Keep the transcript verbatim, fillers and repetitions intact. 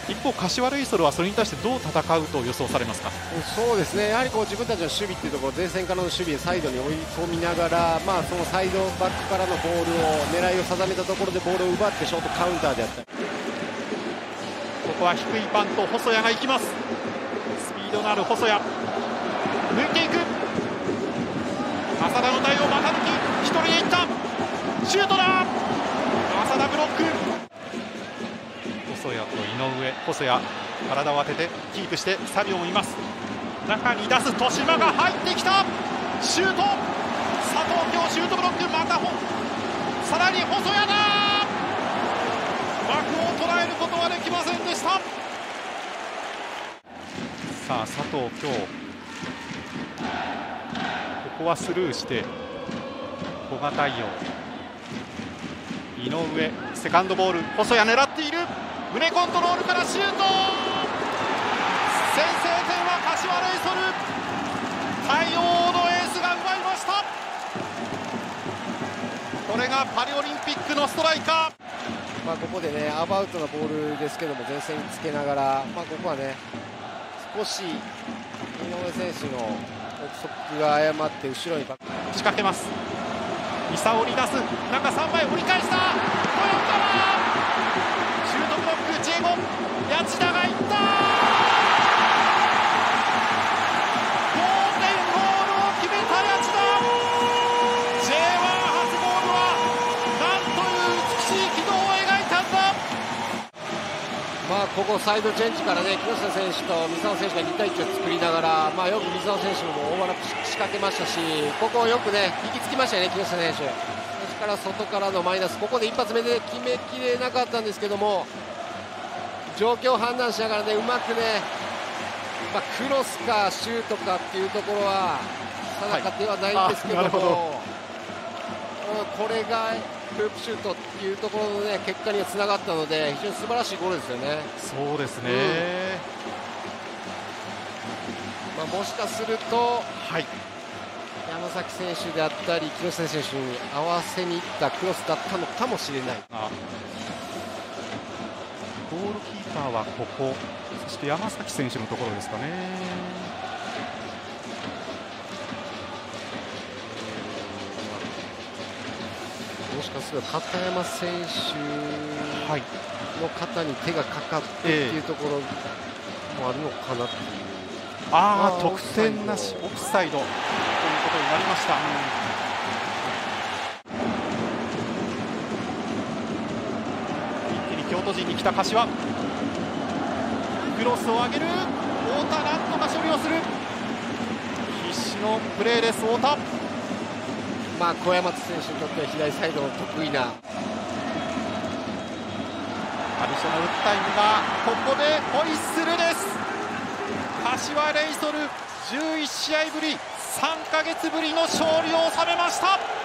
一方、柏レイソルはそれに対してどう戦うと予想されますか。 そうですね、やはりこう自分たちの守備っていうところ、前線からの守備でサイドに追い込みながら、まあ、そのサイドバックからのボールを狙いを定めたところでボールを奪ってショートカウンターであったり、 ここは低いパント、細谷が行きます。スピードのある細谷、抜いていく。浅田の対応、股抜き、一人でいった、シュートだ。浅田ブロック。細谷と井上、細谷体を当ててキープしてサビオもいます。中に出す、豊島が入ってきた、シュート。佐藤今日シュートブロック、またほさらに細谷だ。枠を捉えることはできませんでした。さあ佐藤今日、ここはスルーして古賀対応、井上セカンドボール、細谷狙っている、胸コントロールからシュート。先制点は柏レイソル、対応のエースが奪いました。これがパリオリンピックのストライカー。 まあここでねアバウトなボールですけども前線につけながら、まあ、ここはね少し井上選手の憶測が誤って後ろにバック仕掛けます。伊佐織り出す、中さんまい折り返した、豊川シュートブロック、ジェゴ谷内田がいった。同点ゴールを決めた谷内田。 ジェイワン 初ゴールはなんという美しい軌道を描いたんだ。 まあここサイドチェンジからね木下選手と水沢選手がに対いちを作りながら、まあ、よく水沢選手もオーバーラップ仕掛けましたし、ここをよくね引きつきましたよね木下選手。ですから外からのマイナス、ここで一発目で決めきれなかったんですけども、状況を判断しながらねうまくね、まあ、クロスかシュートかっていうところは定かではないんですけども、はい、どこれがループシュートっていうところの、ね、結果にはつながったので非常に素晴らしいゴールですよね。 そうですね、 うん、まあ、もしかすると、はい、山崎選手であったり木下選手に合わせにいったクロスだったのかもしれない。 あゴールキーパーはここ、そして山崎選手のところですかね。 もしかすると片山選手の肩に手がかかってっていうところもあるのかなっていう、 えー、ああ得点なし、オフサイドということになりました。一気に京都陣に来た柏、クロスを上げる太田、なんとか処理をする、必死のプレーです。太田、 まあ、小山選手にとっては左サイドの得意なアディショナルタイムがここでホイッスルです。柏レイソルじゅういち試合ぶり、さんかげつぶりの勝利を収めました。